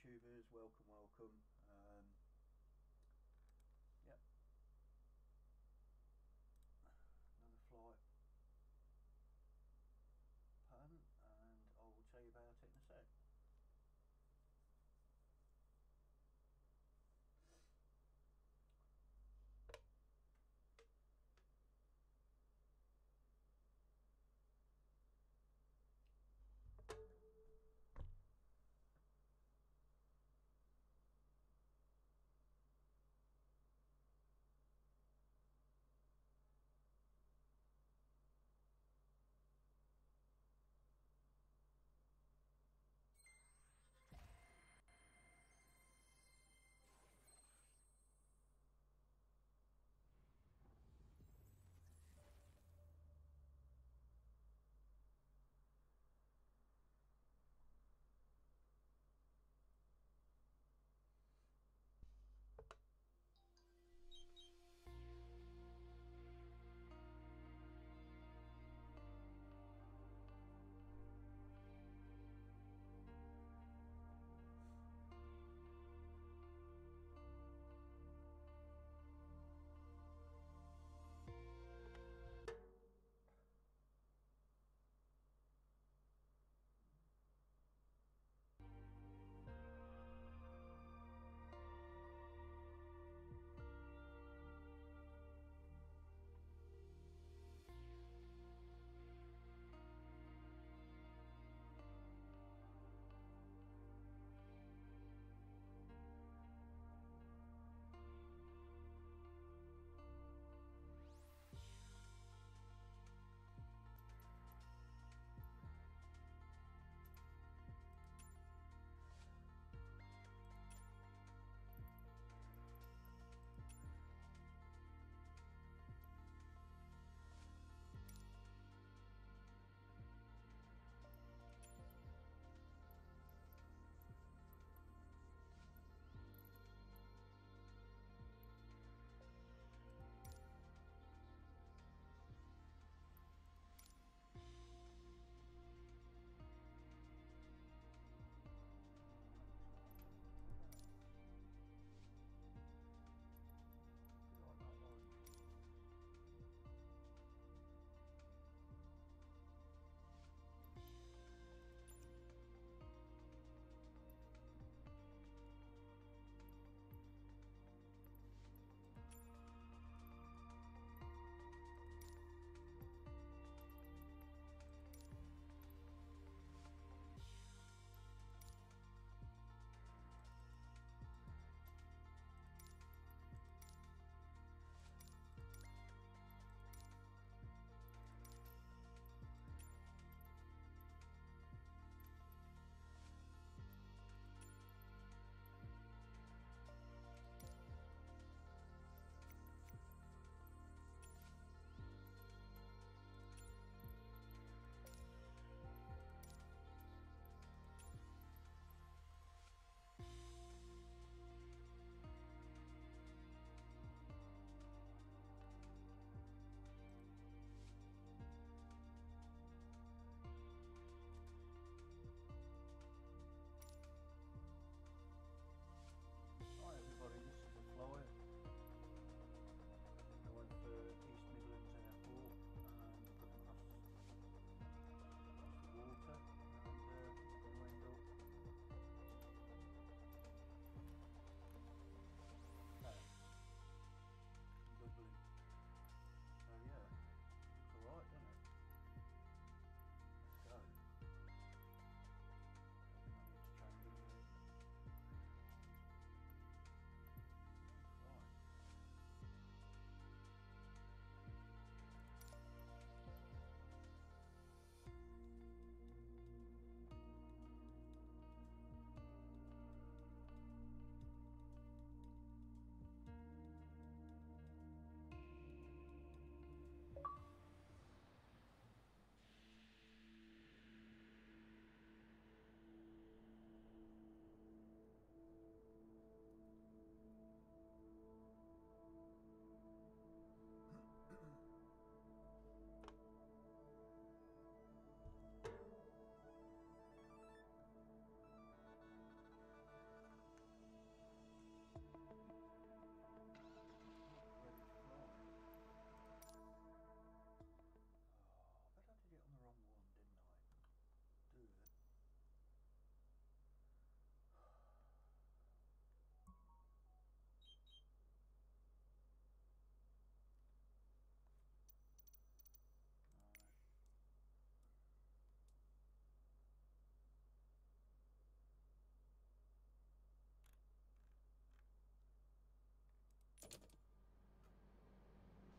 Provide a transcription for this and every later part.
YouTubers, welcome, welcome. Yep, another flight pattern, and I will tell you about it in a sec.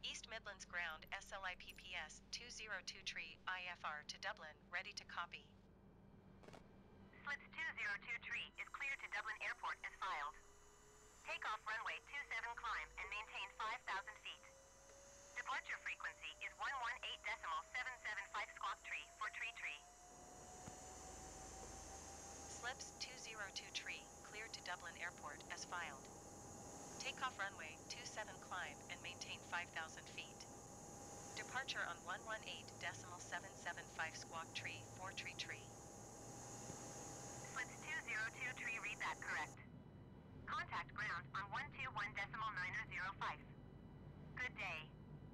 East Midlands Ground SLIPPS 202 Tree IFR to Dublin, ready to copy. Slips 202 Tree is cleared to Dublin Airport as filed. Takeoff runway 27 climb and maintain 5,000 feet. Departure frequency is 118.775 squawk tree for tree. Slips 202 Tree, cleared to Dublin Airport as filed. Takeoff runway 27 climb and maintain 5,000 feet. Departure on 118.775 squawk tree for tree. Slips 202 Tree, read that correct. Contact ground on 121.905. Good day.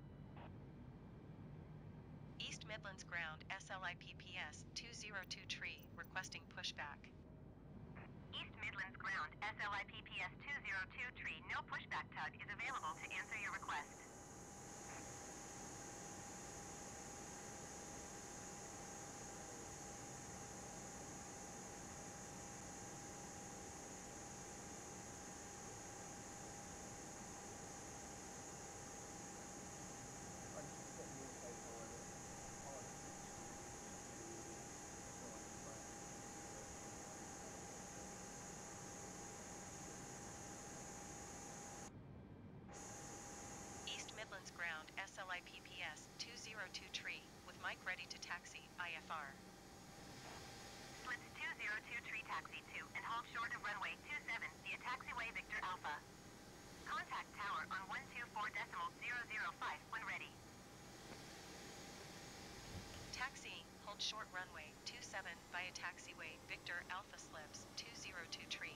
East Midlands Ground SLIPPS 202 Tree, requesting pushback. East Midlands Ground SLIPPS 202 Tree, no pushback tug is available to answer your request. East Midlands Ground SLIPPS 202 Tree, with Mike ready to taxi IFR. Slips 202 Tree, taxi to and hold short of runway 27 via taxiway Victor Alpha. Contact tower on 124.005 when ready. Taxi, hold short runway 27 via taxiway Victor Alpha. Slips 202 Tree.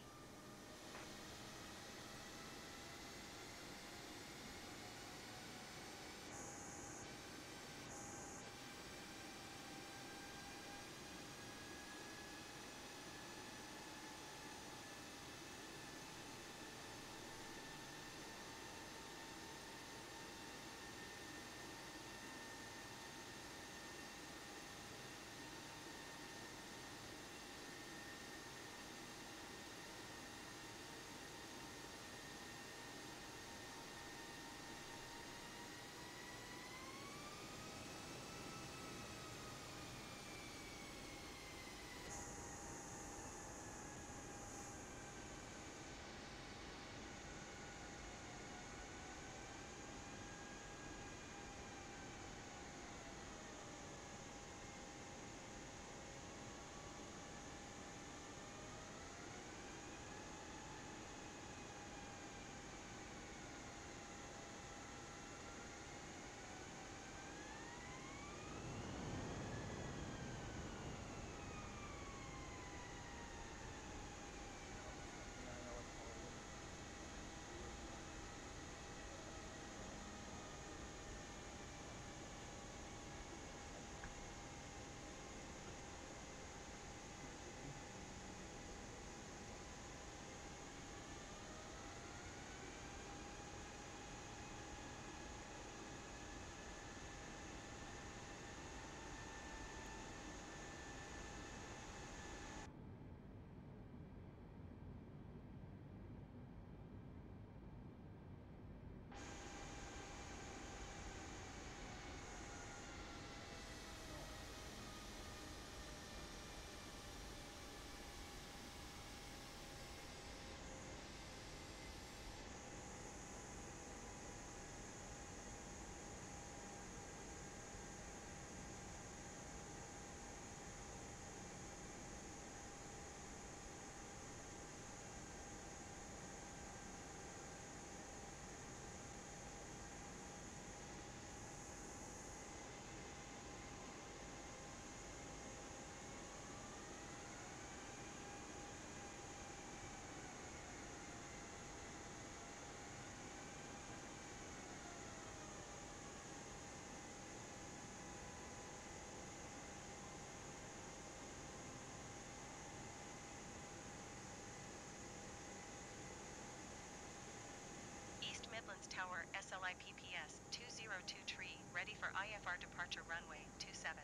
East Midlands Tower SLIPPS 202 Tree, ready for IFR departure runway 27.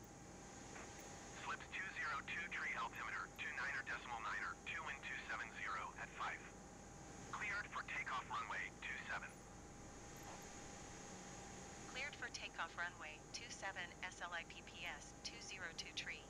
Slips 202 Tree, altimeter 29.9er 21270 at 5. Cleared for takeoff runway 27. runway 27 SLIPPS 202 tree.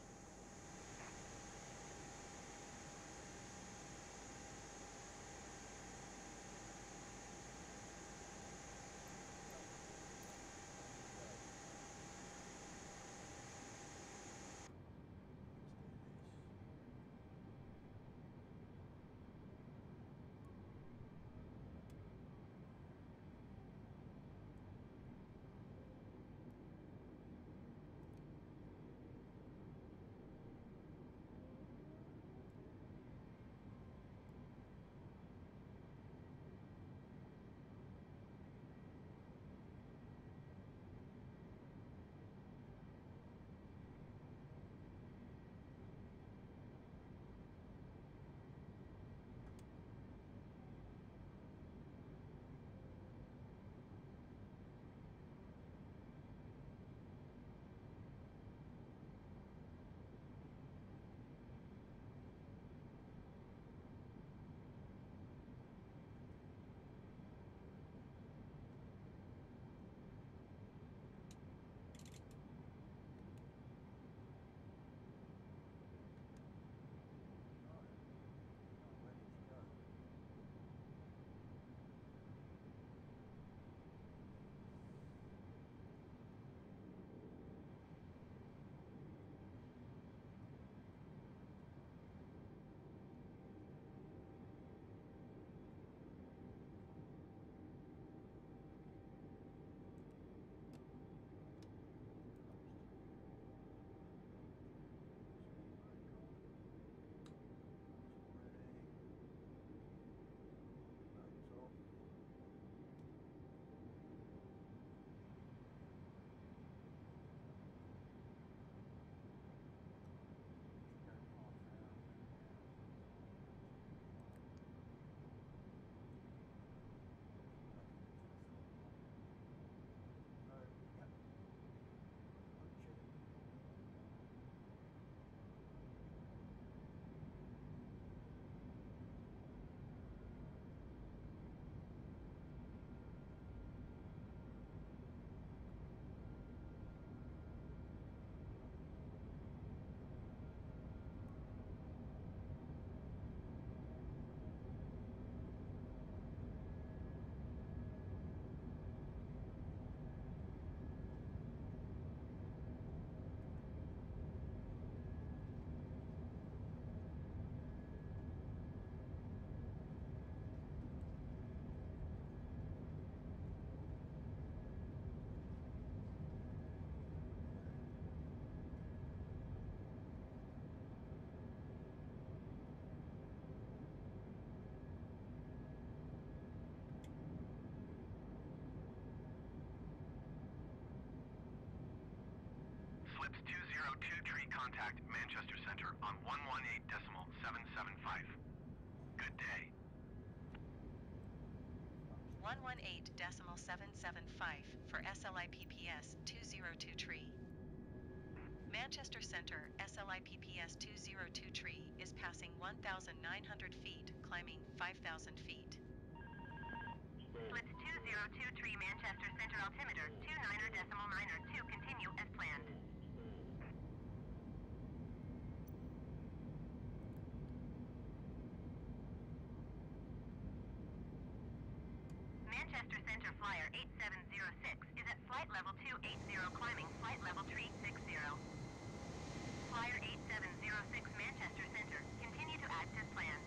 Slips 202 tree contact Manchester Center on 118.775. Good day. 118.775 for SLIPPS 202 tree. Manchester Center SLIPPS 202 tree is passing 1,900 feet, climbing 5,000 feet. Slips 202 tree Manchester Center altimeter 29.902 continue as planned. Manchester Center Flyer 8706 is at flight level 280 climbing flight level 360. Flyer 8706 Manchester Center, continue to act as planned.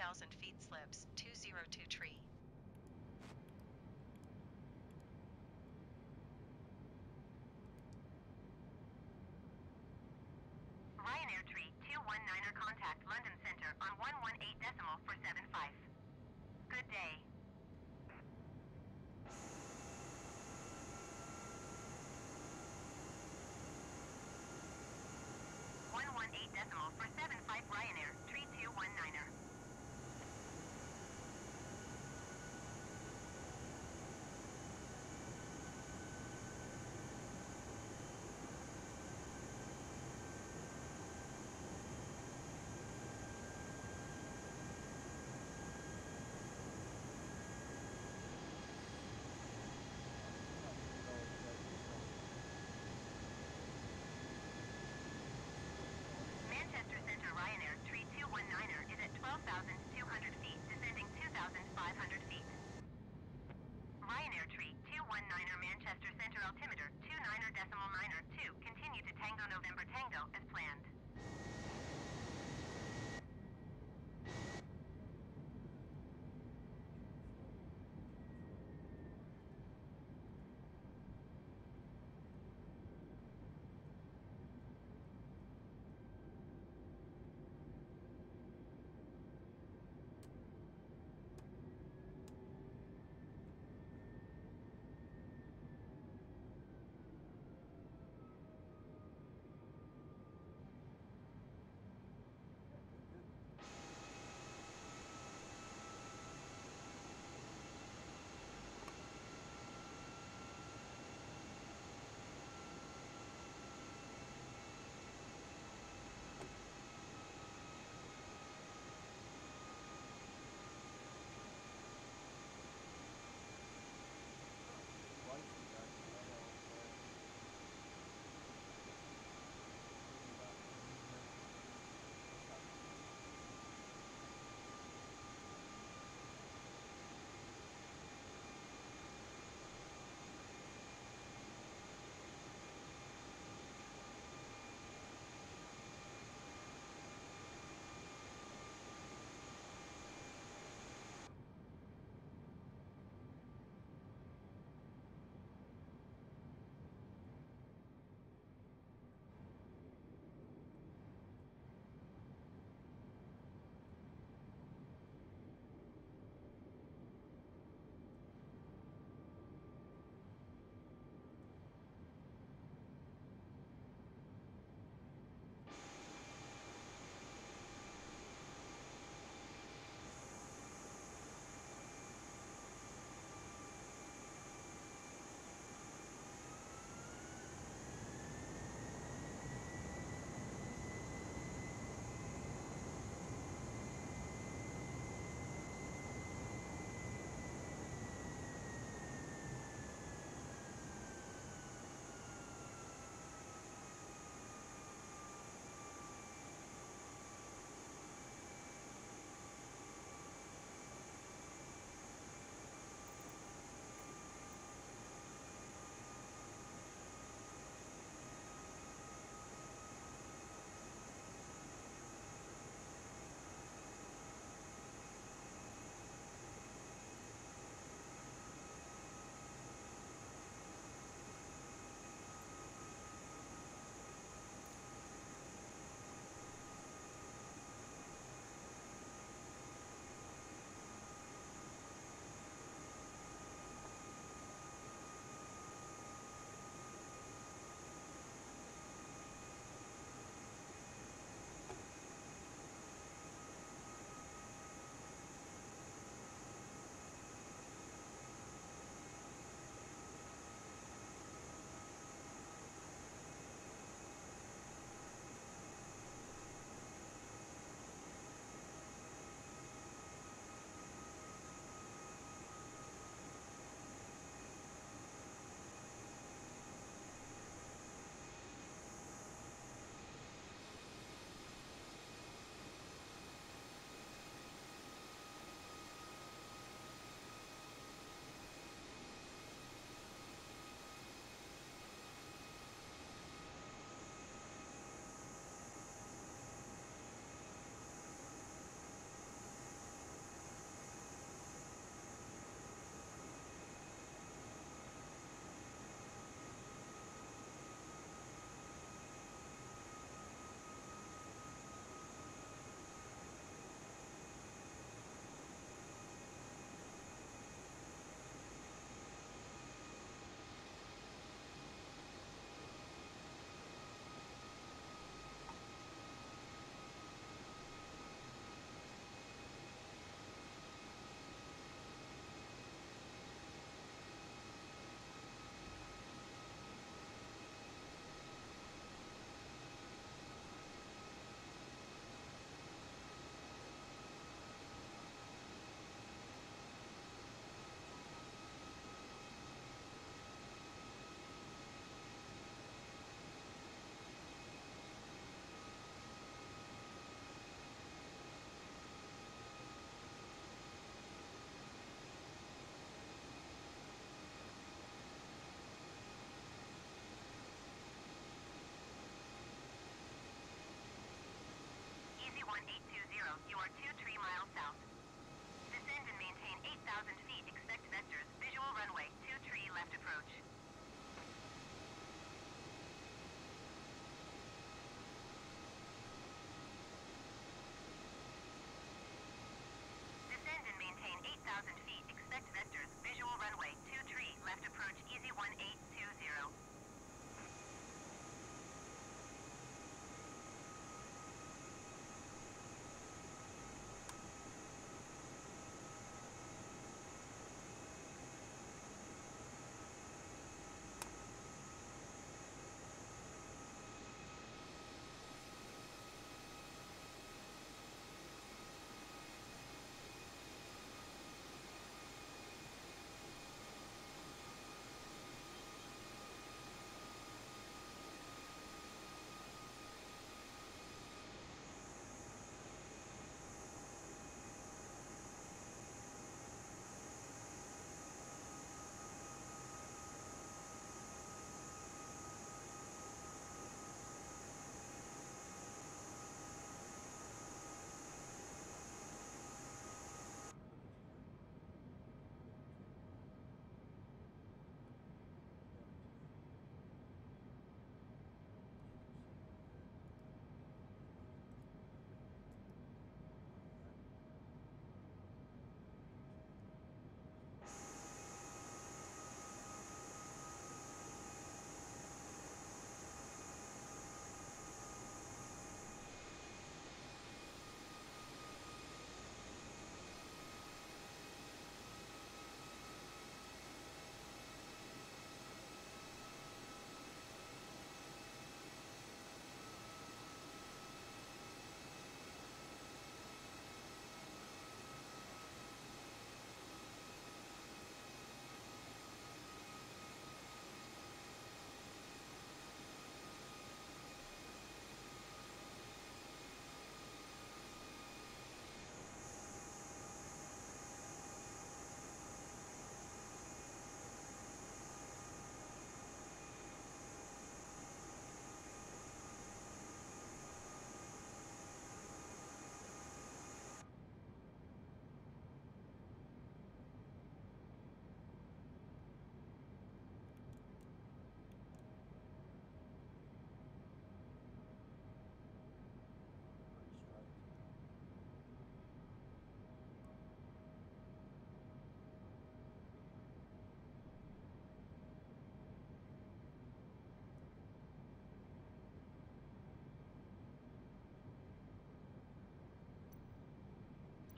5,000 feet slips, 202 tree. Ryanair tree 219er contact London Center on 118 decimal for 75. Good day. 118 decimal for 75 Ryanair, tree 219er.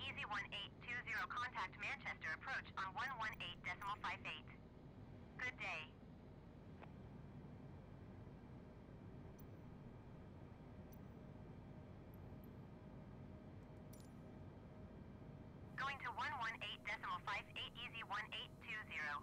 Easy 1820, contact Manchester approach on 118.58. Good day. Going to 118.58, Easy 1820.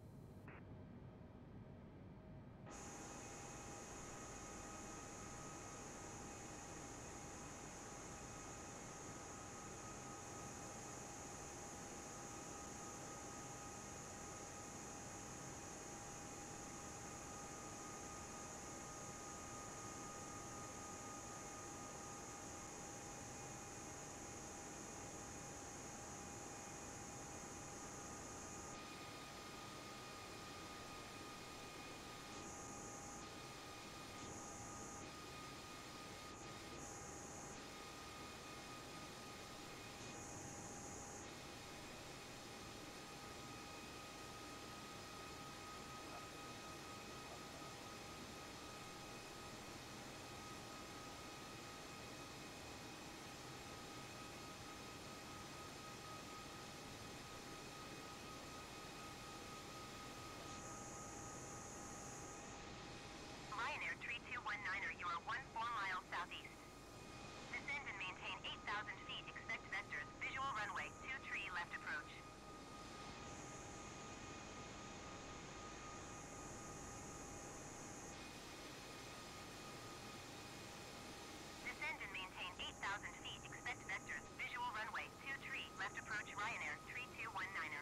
Ryanair 3219er, you are 14 miles southeast. Descend and maintain 8,000 feet, expect vectors, visual runway, 23 left approach. Descend and maintain 8,000 feet, expect vectors, visual runway, 23 left approach, Ryanair 3219er.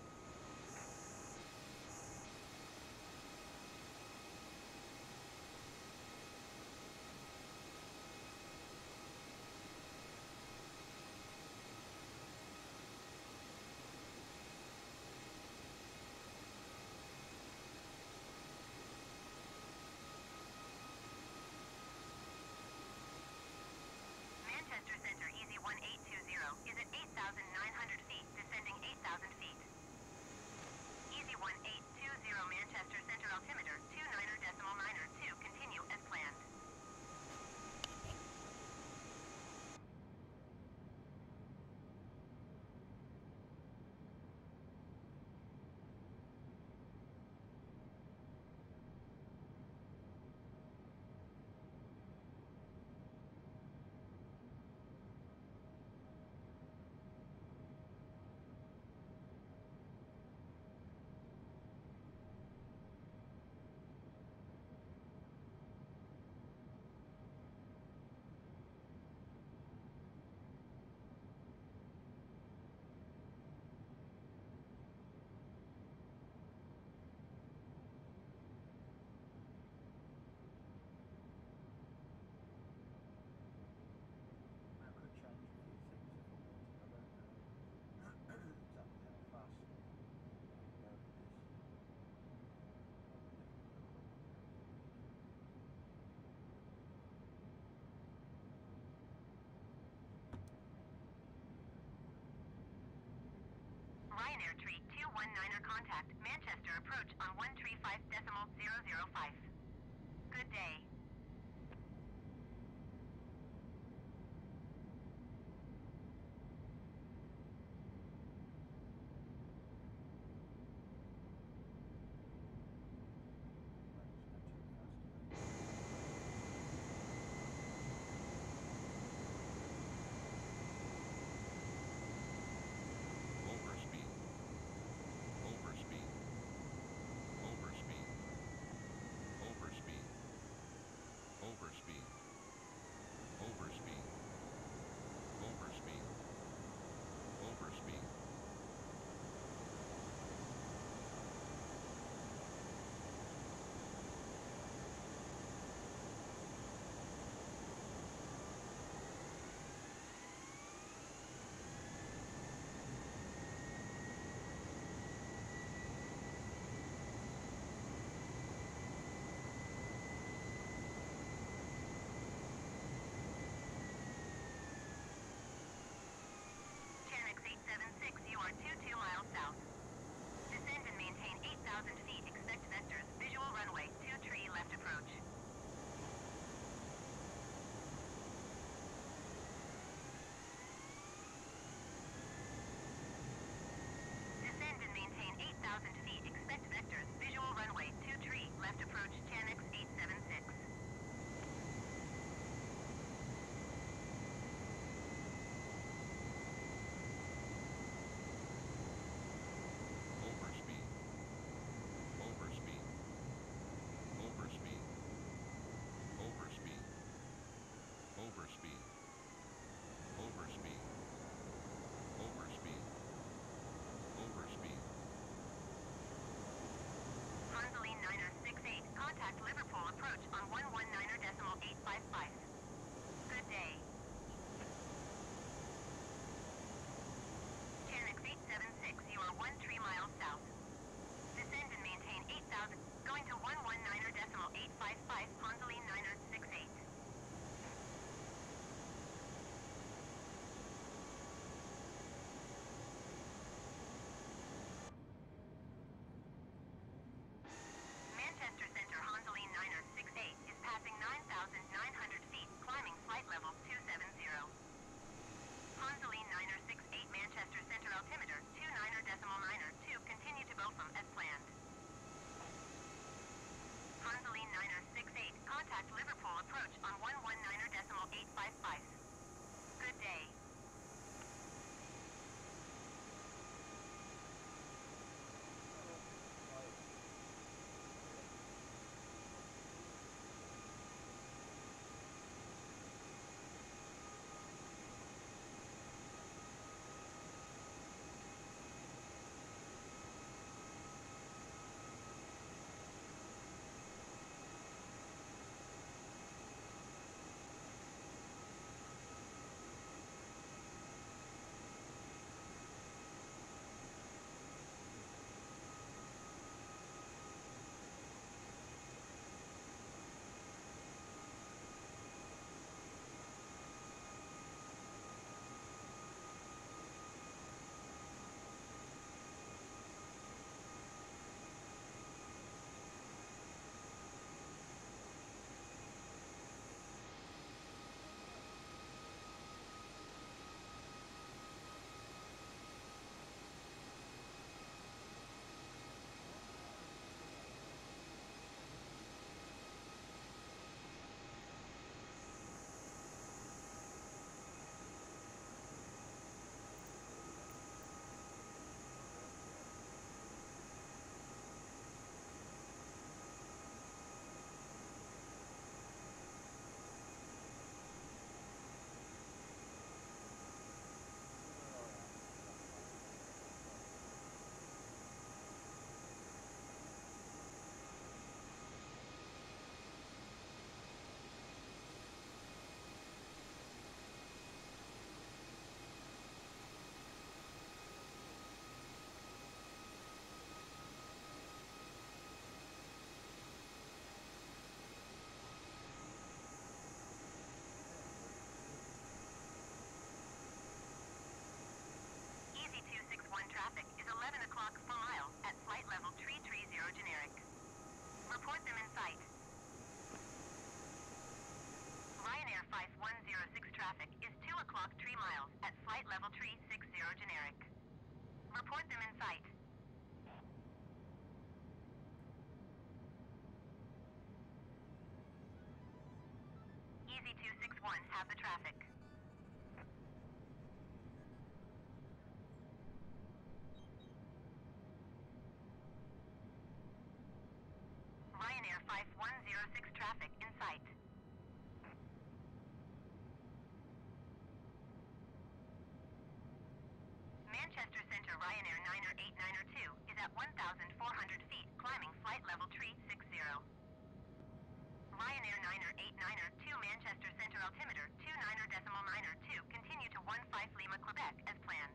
Manchester Center, Easy 1820, is at 8,900 feet, descending 8,000 feet. Easy 1820, Manchester Center altimeter, 29.9er2, continue as planned. I could change a few things if I wanted. I don't know exactly how fast I can go with this. Ryanair 3219er, contact Manchester approach on 135.005. Good day. That was not too fast. Overspeed. Overspeed. Overspeed. o'clock 3 miles at flight level 360 generic. Report them in sight. Easy 261, have the traffic. Ryanair 5106 traffic in sight. Manchester Center Ryanair 9er 89er 2 is at 1,400 feet, climbing flight level 360. Ryanair 9er 89er 2 Manchester Center altimeter 29er 2, continue to 15 Lima, Quebec as planned.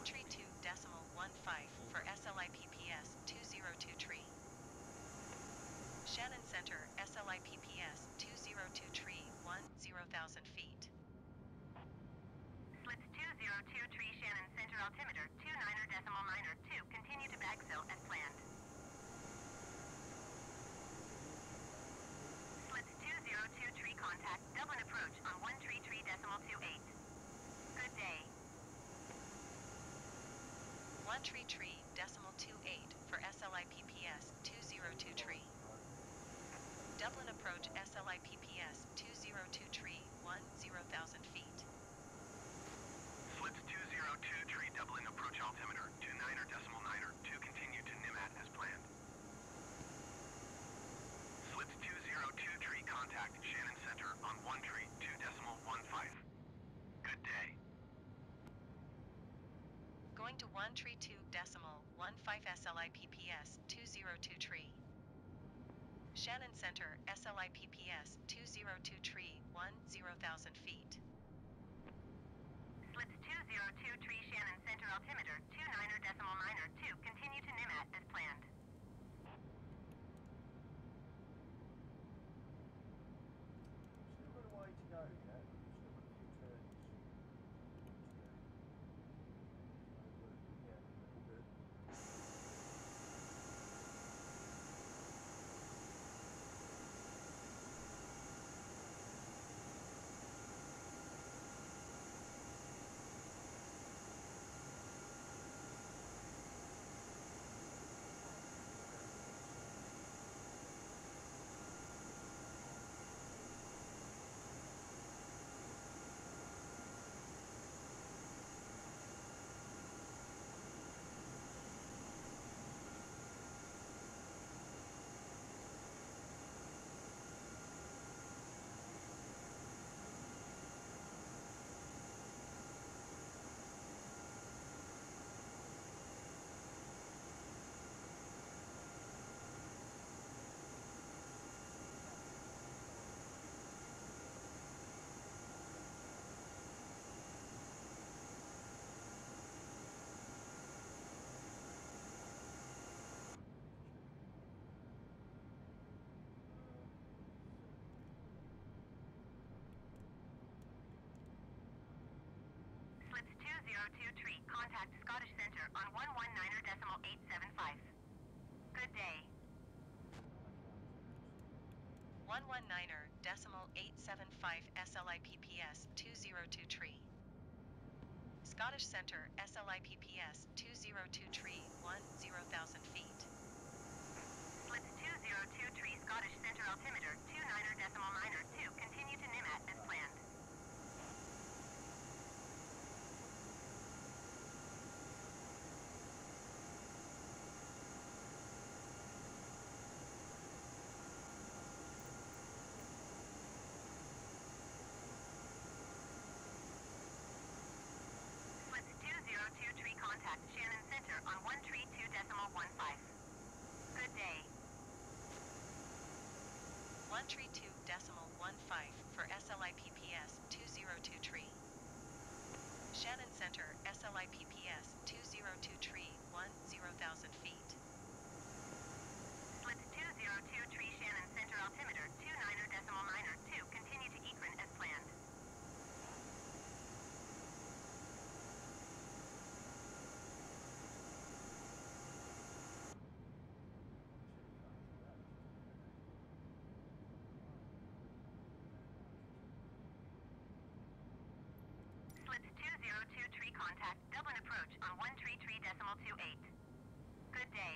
132.15 for SLIPPS 202 tree. Shannon Center, SLIPPS 202 tree, 10,000 feet. Slits 202 tree Shannon Center altimeter 29.2, continue to backfill as planned. Slits 202 tree contact Dublin approach on 133.28. Good day. 133.28 for SLIPPS 202 tree. Dublin approach SLIPPS 202 tree, 10,000 feet. Slits 202 tree Dublin approach altimeter 29.9, continue to NIMAT as planned. Slits 202 tree contact Shannon Center on 132.15. Good day. Going to 132.15 SLIPPS 202 tree. Shannon Center, SLIPPS 202 tree, 10,000 feet. Slits 202 tree Shannon Center altimeter 29.2, continue to NIMAT as planned. Still got a way to go yet. Still got a few turns to do. So, yeah, all good. Slits 202 tree contact Scottish Center on 119.875. Good day. 119.875 SLIPPS 202 tree. Scottish Center, SLIPPS 202 tree, 10,000 feet. Slits 202 tree Scottish Center altimeter 29.2, continue to NIMAT as planned. Slits 202 tree contact Shannon Center on 132.15. Good day. 132.15 for SLIPPS 202 tree. Shannon Center, SLIPPS 202 tree, 10,000 feet. Slits 202 tree Shannon Center altimeter 29.2, continue to Ekron as planned. Slits 202 tree contact Dublin approach on 133.28. Good day.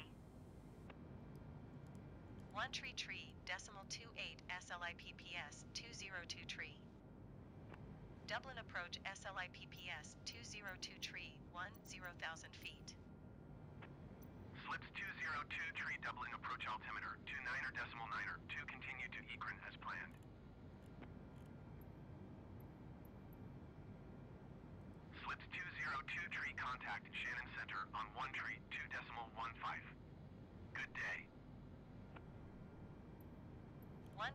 133.28 SLIPPS 202 tree. Dublin approach SLIPPS 202 tree, 10,000 feet. Slits 202 tree Dublin approach altimeter 29.9, continue to Ekron as planned. Slits 202 tree contact Shannon Center on 132.15. Good day.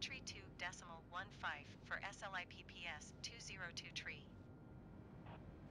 132.15 for SLIPPS 202 tree.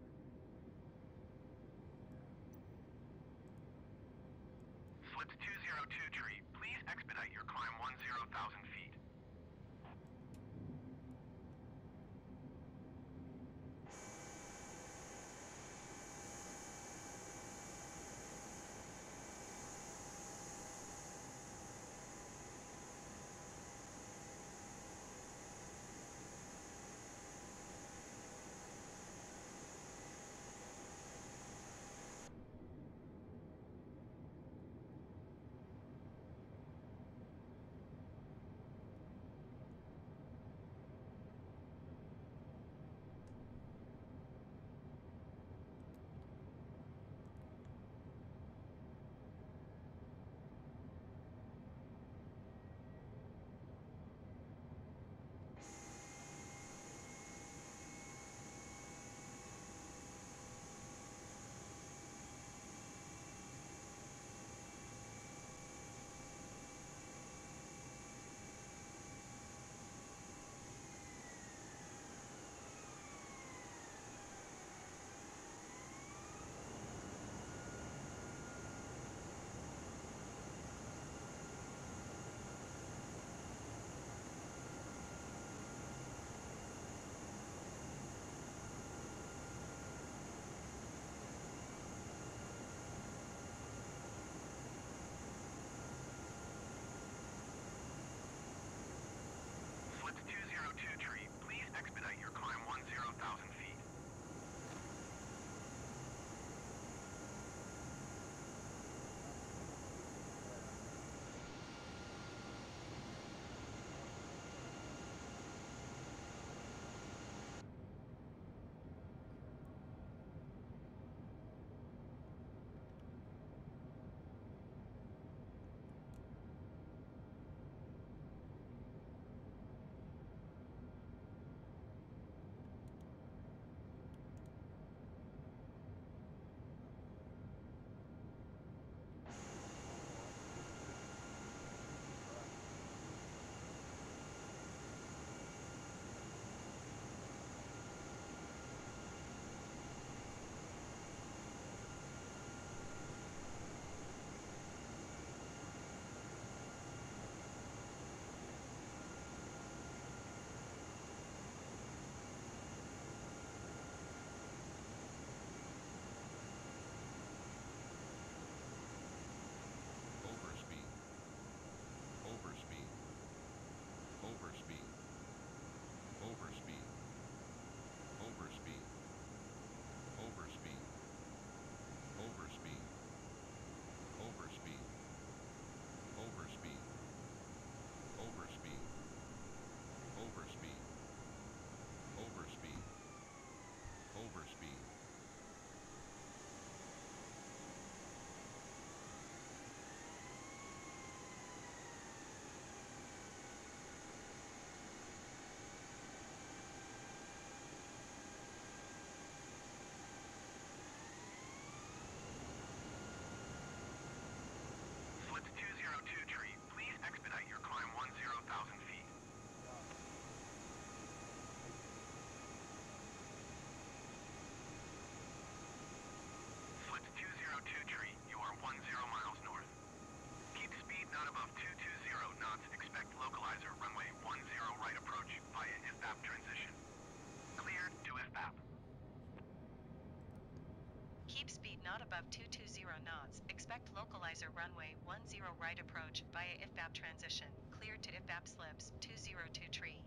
Slits 202 tree, please expedite your climb 10,000 feet. Slits 202 tree, please expedite your climb 10,000 feet. Overspeed. Overspeed. Overspeed. Overspeed. Overspeed. Overspeed. Overspeed. Overspeed. Overspeed. Overspeed. Overspeed. Overspeed. Overspeed. Slits 202 tree, please expedite your climb 10,000 feet. Slits 202 tree, you are 10 miles north. Keep speed not above 220 knots. Expect localizer runway 10 right approach via IFBAP transition. Cleared to IFBAP. Keep speed not above 220 knots. Expect localizer runway 10 right approach via IFBAP transition. Cleared to IFBAP slips 202 tree.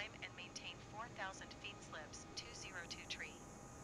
Climb and maintain 4,000 feet slips, 202 tree.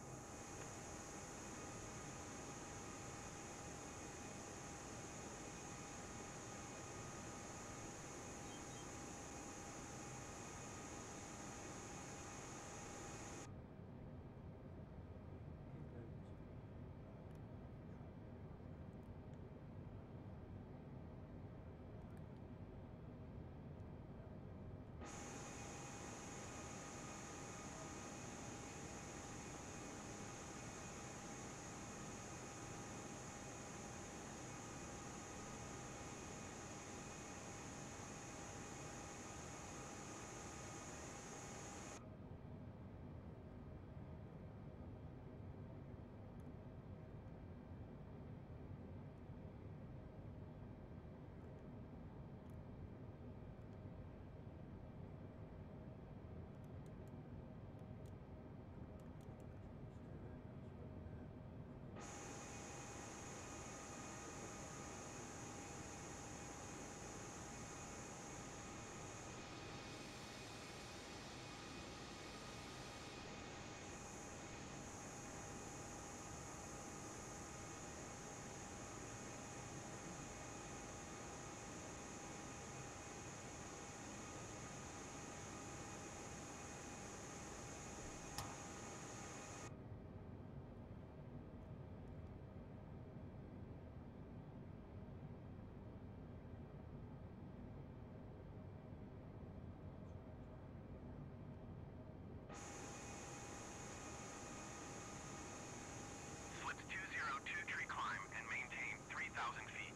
Slips 202 tree climb and maintain 3,000 feet.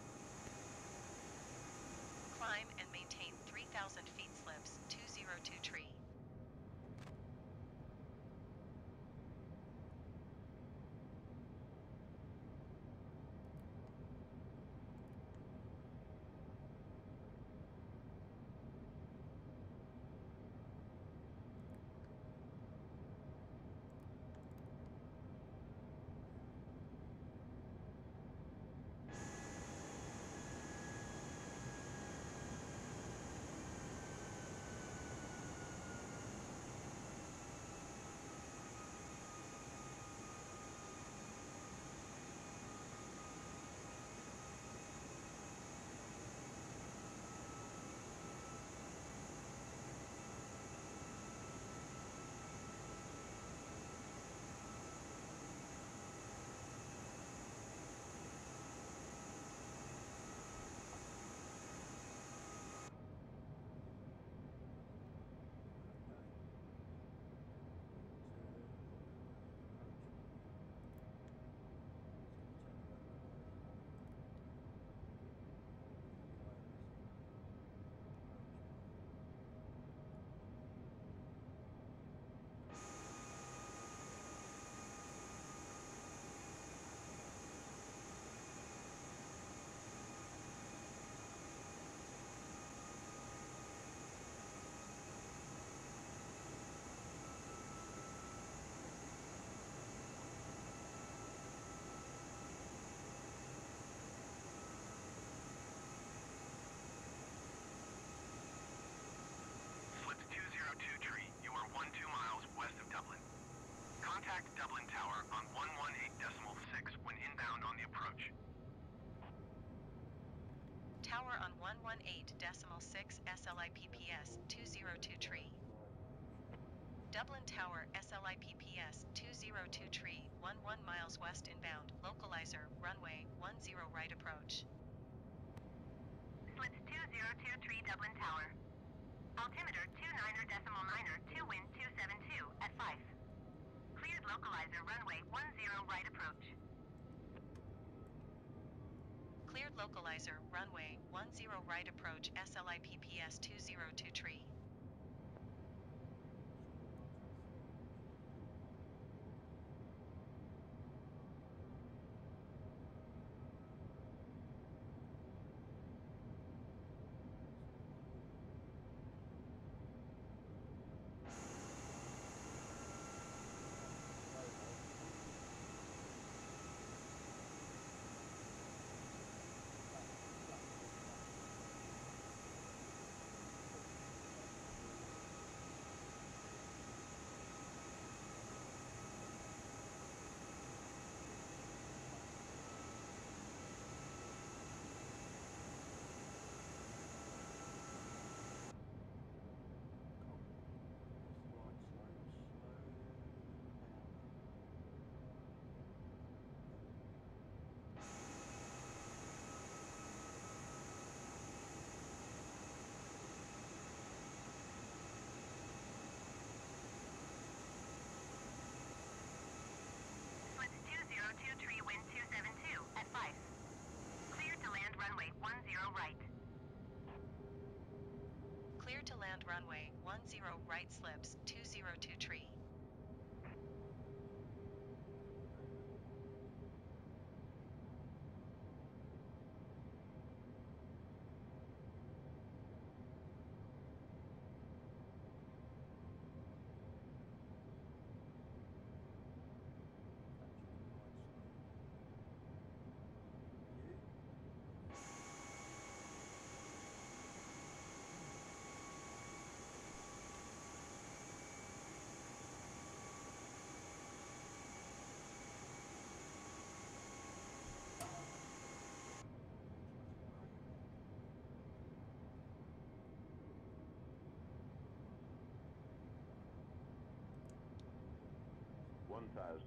Climb and maintain 3,000 feet slips, 202 tree. Slips 202 tree. You are 12 miles west of Dublin. Contact Dublin Tower on 118.6 when inbound on the approach. Tower on 118.6 SLIPPS 202 tree. Dublin Tower SLIPPS 202 tree, 11 miles west inbound, localizer, runway, 10 right approach. Slips 202 tree Dublin Tower. Altimeter 29.9, 2 wind 272 at 5. Cleared localizer runway 10 right approach. Cleared localizer, runway, 10 right approach SLIPPS 202 tree. Clear to land runway 10 right slips 202 tree. One thousand.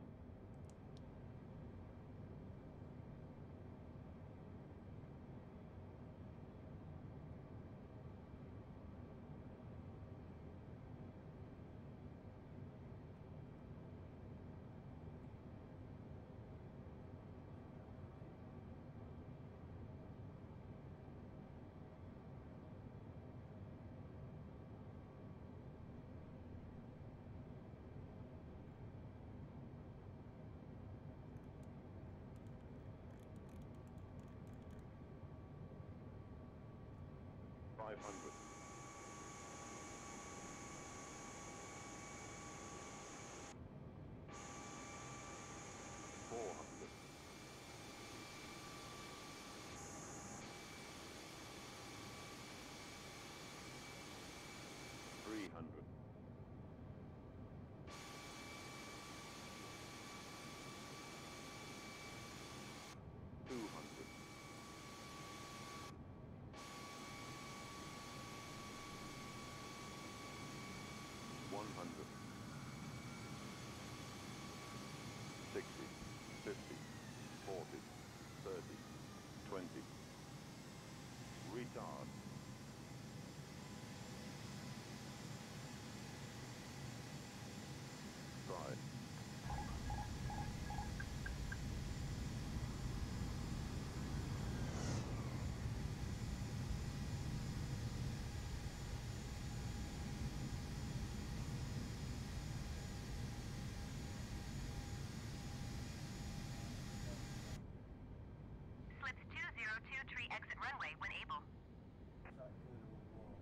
500. 400. 300. 200. 100. 60, 50, 40, 30, 20. Retard. Try. Slips 202 tree exit runway when able. Is that good or what?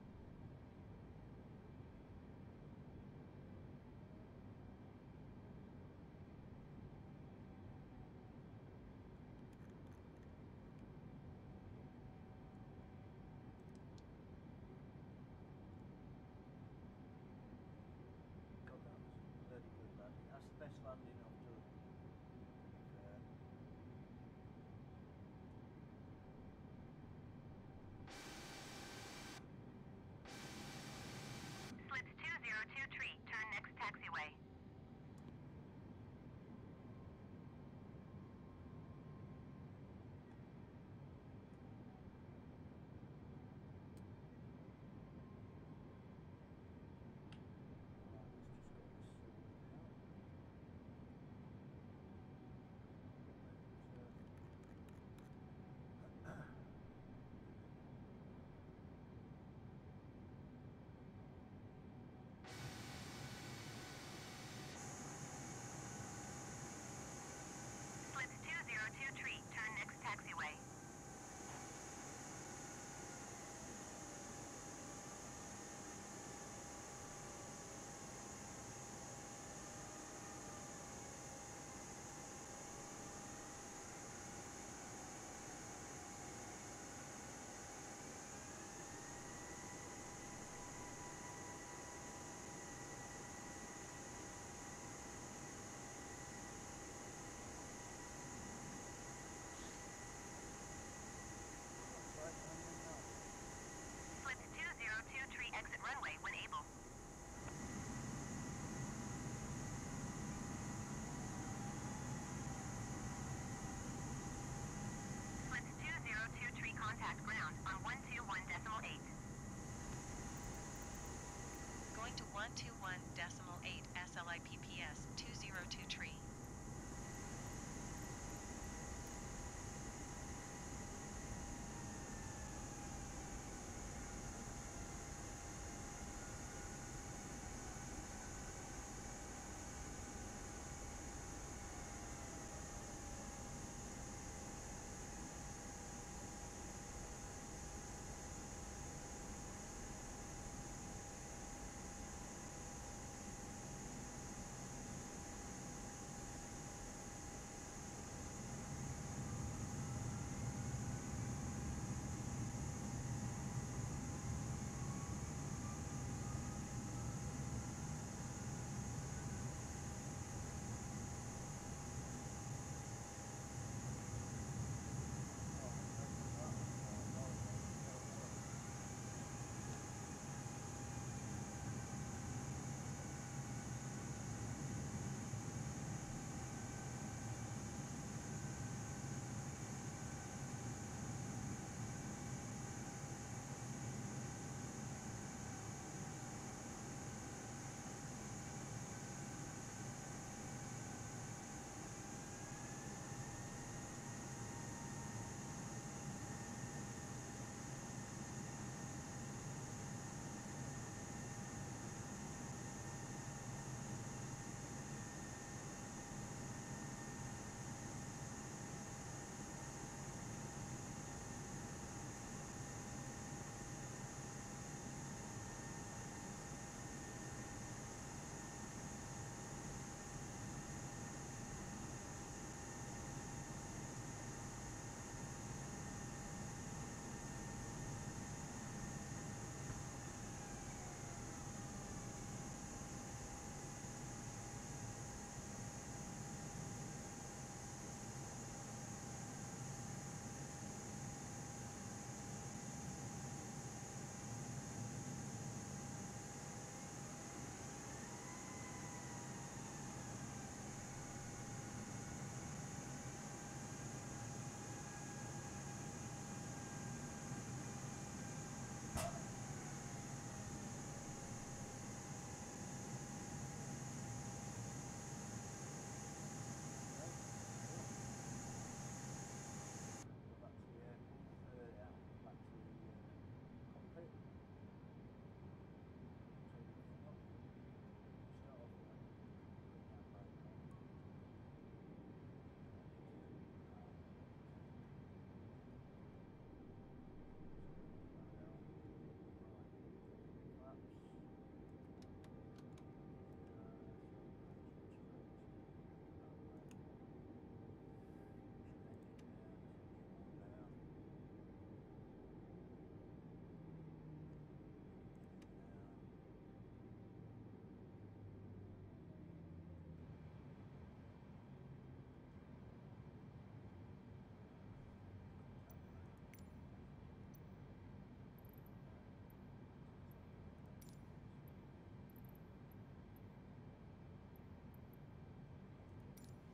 God, that was bloody good landing. That's the best landing I've done. Slips 202 tree, turn next taxiway. Slips 202 tree, turn next taxiway. Slips 202 tree exit runway when able. Slips 202 tree contact ground on 121.8. Going to 121.8 SLIPPS 202 tree.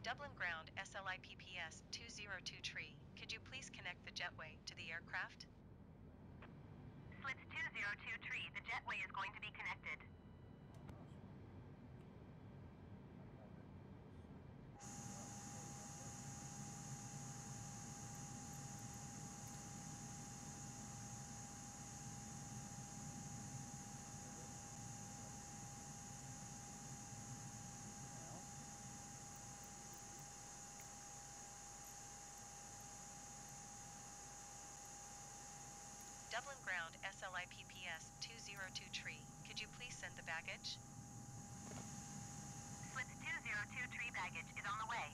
Dublin ground SLIPPS 202 tree. Could you please connect the jetway to the aircraft? Slits 202 tree, the jetway is going to be connected. Dublin ground SLIPPS 202 tree. Could you please send the baggage? Slits 202 tree baggage is on the way.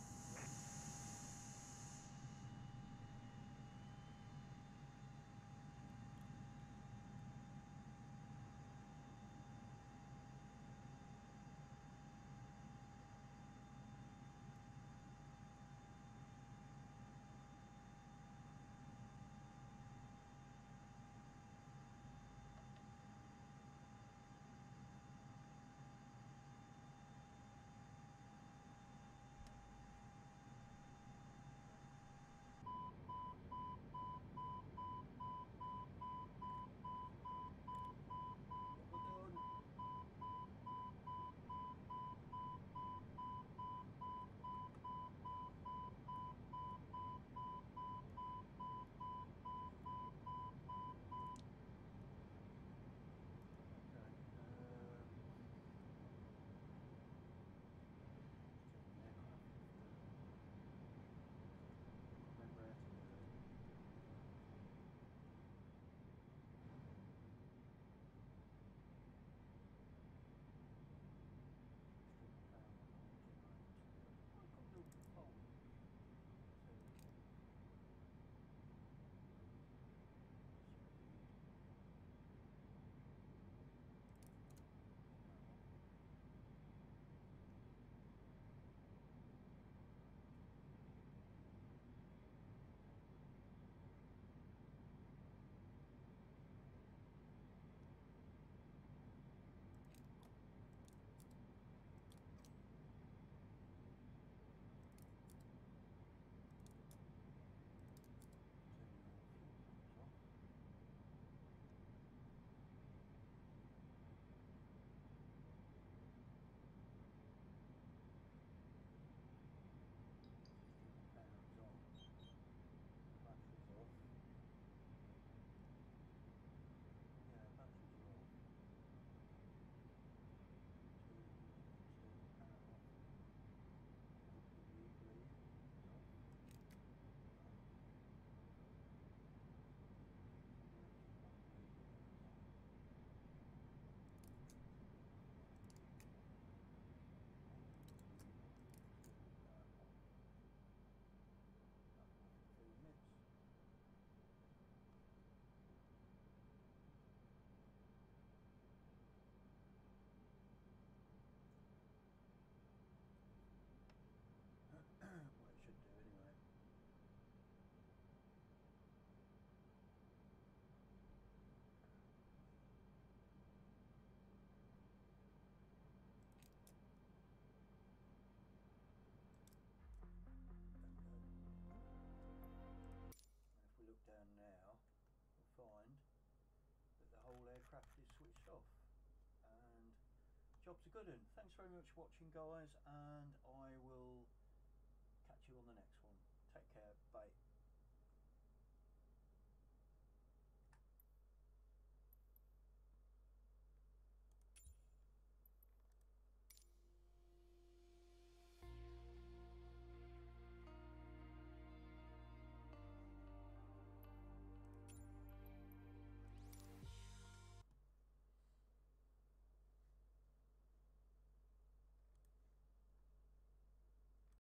What it should do anyway. And if we look down now, we'll find that the whole aircraft is switched off. And job's a good one. Thanks very much for watching, guys, and I will catch you on the next.